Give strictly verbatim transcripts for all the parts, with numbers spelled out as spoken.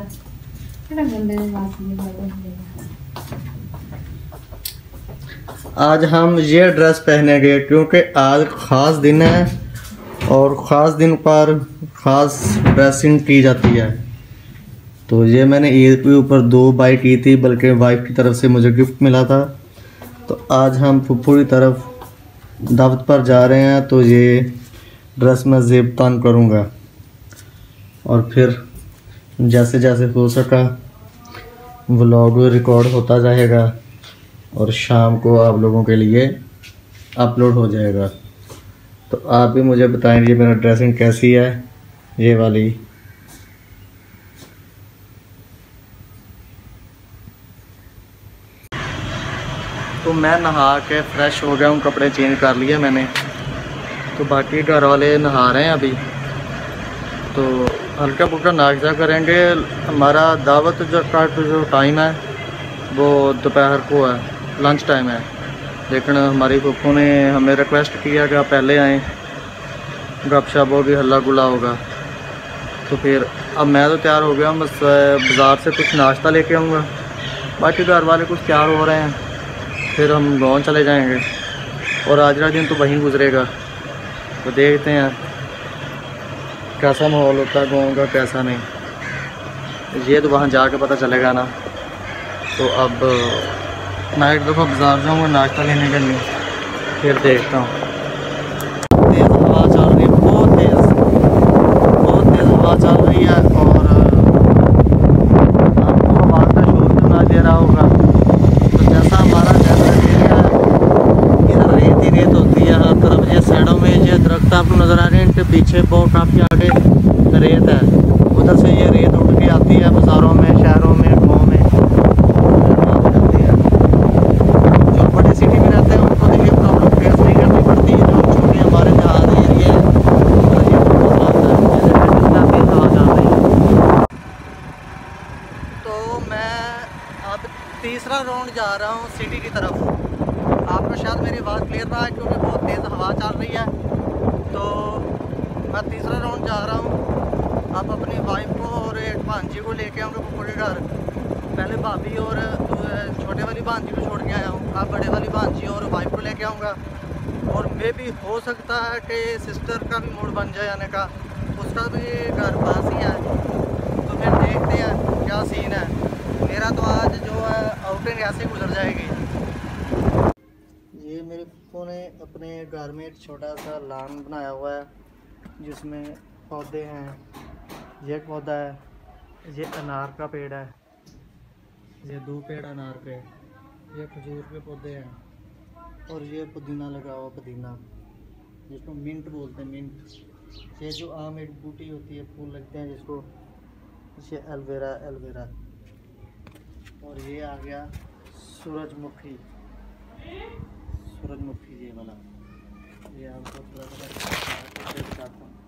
आज हम ये ड्रेस पहनेंगे क्योंकि आज ख़ास दिन है और ख़ास दिन पर ख़ास ड्रेसिंग की जाती है। तो ये मैंने ईद के ऊपर दो बाई की थी, बल्कि वाइफ की तरफ से मुझे गिफ्ट मिला था। तो आज हम फुफ्फू की तरफ दावत पर जा रहे हैं, तो ये ड्रेस मैं ज़ेब तान करूँगा और फिर जैसे जैसे हो सका व्लॉग रिकॉर्ड होता जाएगा और शाम को आप लोगों के लिए अपलोड हो जाएगा। तो आप भी मुझे बताएंगे मेरा ड्रेसिंग कैसी है ये वाली। तो मैं नहा के फ्रेश हो गया हूँ, कपड़े चेंज कर लिए मैंने। तो बाकी घर वाले नहा रहे हैं अभी, तो हल्का फुल्का नाश्ता करेंगे। हमारा दावत जो का जो टाइम है वो दोपहर को है, लंच टाइम है, लेकिन हमारी फूफू ने हमें रिक्वेस्ट किया कि आप पहले आएँ, गपशप होगी, हल्ला गुल्ला होगा। तो फिर अब मैं तो तैयार हो गया हूँ, बस बाज़ार से कुछ नाश्ता लेके आऊँगा। बाकी घर वाले कुछ तैयार हो रहे हैं, फिर हम गाँव चले जाएंगे और आज का दिन तो वहीं गुजरेगा। तो देखते हैं कैसा माहौल होता है गाँव का, कैसा नहीं, ये तो वहाँ जाके पता चलेगा ना। तो अब मैं एक दफ़ा बाज़ार जाऊँगा नाश्ता लेने के लिए, फिर देखता हूँ। तेज़ हवा चल रही है, बहुत तेज़ बहुत तेज़ हवा चल रही है और आपको हवा का शोर सुनाई दे रहा होगा। तो जैसा हमारा डेजर्ट एरिया है, इधर रेत ही रेत होती है हर तरफ। ये साइडों में ये दरख्त आपको नज़र आ रहे हैं, इनके पीछे बहुत काफ़ी आगे रेत है। उधर से ये रेत उठ के आती है बाज़ारों में, शहरों में, गाँव में जाती है। जो बड़े सिटी में रहते हैं उनको तो ये प्रॉब्लम फेस नहीं करनी पड़ती है। जो छोटे हमारे जहाँ एरिया है कितना तेज़ हवा चल रही है। तो मैं अब तीसरा राउंड जा रहा हूँ सिटी की तरफ। आपको शायद मेरी आवाज़ क्लियर रहा है क्योंकि बहुत तेज़ हवा चल रही है। तो मैं तीसरा राउंड जा रहा हूँ। अब अपनी वाइफ को और एक भांजी को लेके आऊँगा फुफ्फू के घर। पहले भाभी और छोटे वाली भांजी को छोड़ के आया हूँ, अब बड़े वाली भांजी और वाइफ को लेके आऊँगा। और मे भी हो सकता है कि सिस्टर का भी मूड बन जाए आने का, उसका भी घर पास ही है। तो फिर देखते हैं क्या सीन है। मेरा तो आज जो है आउटिंग ऐसे गुजर जाएगी। ये मेरे फुफ्फू ने अपने घर में एक छोटा सा लॉन बनाया हुआ है जिसमें पौधे हैं। ये एक पौधा है, ये अनार का पेड़ है, ये दो पेड़ अनार के, ये खजूर के पौधे हैं और ये पुदीना लगा हुआ, पुदीना जिसको मिंट बोलते हैं, मिंट। ये जो आम एक बूटी होती है, फूल लगते हैं जिसको, ये एलोवेरा एलोवेरा। और ये आ गया सूरजमुखी, सूरजमुखी ये वाला। ये आपको थोड़ा थोड़ा दिखाता हूँ।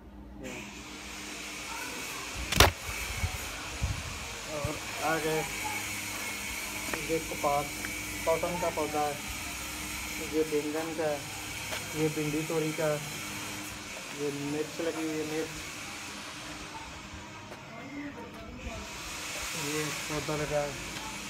और आ गए ये कपास, कॉटन का पौधा है, ये बैंगन का, ये भिंडी तोरी का, ये मिर्च लगी हुई है, मिर्च। ये पौधा लगा है।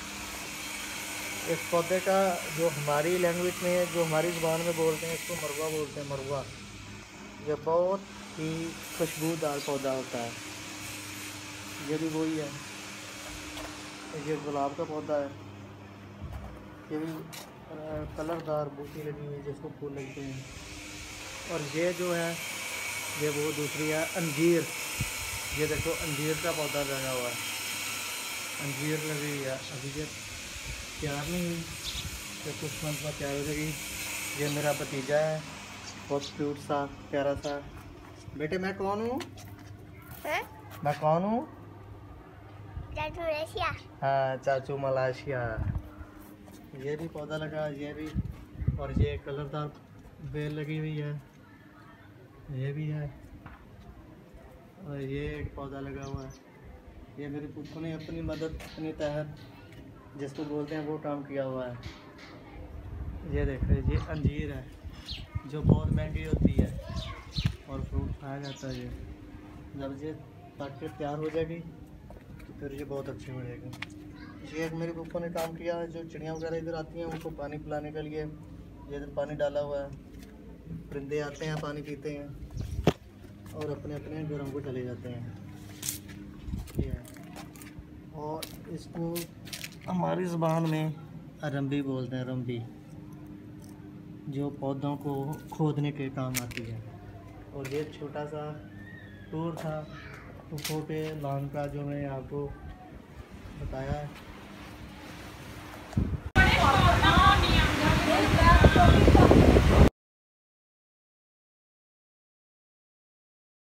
इस पौधे का जो हमारी लैंग्वेज में, जो हमारी ज़ुबान में बोलते हैं, इसको मरवा बोलते हैं, मरवा। ये बहुत ही खुशबूदार पौधा होता है। ये भी वही है। ये गुलाब का पौधा है, ये भी कलरदार बूटी लगी हुई है जिसको फूल लगते हैं। और ये जो है ये वो दूसरी है अंजीर। ये देखो अंजीर का पौधा लगा हुआ है, अंजीर लगी हुई है। अभी ये तैयार नहीं हुई, तो कुछ मंथ में तैयार हो जाएगी। ये मेरा भतीजा है, बहुत क्यूट सा, प्यारा सा। बेटे मैं कौन हूँ? मैं कौन हूँ? चाचू मलेशिया। हाँ, चाचू मलेशिया। ये भी पौधा लगा, ये भी। और ये कलरदार बेल लगी हुई है, ये भी है। और ये एक पौधा लगा हुआ है। ये मेरे फुफ्फू ने अपनी मदद, अपनी तहत जिसको बोलते हैं, वो काम किया हुआ है। ये देखो, ये अंजीर है जो बहुत महंगी होती है और फ्रूट खाया जाता है। ये जब ये पक के तैयार हो जाएगी फिर ये बहुत अच्छी बढ़ेगी। ये एक मेरे पापा ने काम किया है, जो चिड़िया वगैरह इधर आती हैं उनको पानी पिलाने के लिए ये इधर पानी डाला हुआ है। परिंदे आते हैं, पानी पीते हैं और अपने अपने घरों को चले जाते हैं। ये और इसको हमारी ज़ुबान में रंबी बोलते हैं, रंबी, जो पौधों को खोदने के काम आती है। और ये छोटा सा टूर था उफो के लॉन का जो मैंने आपको बताया है।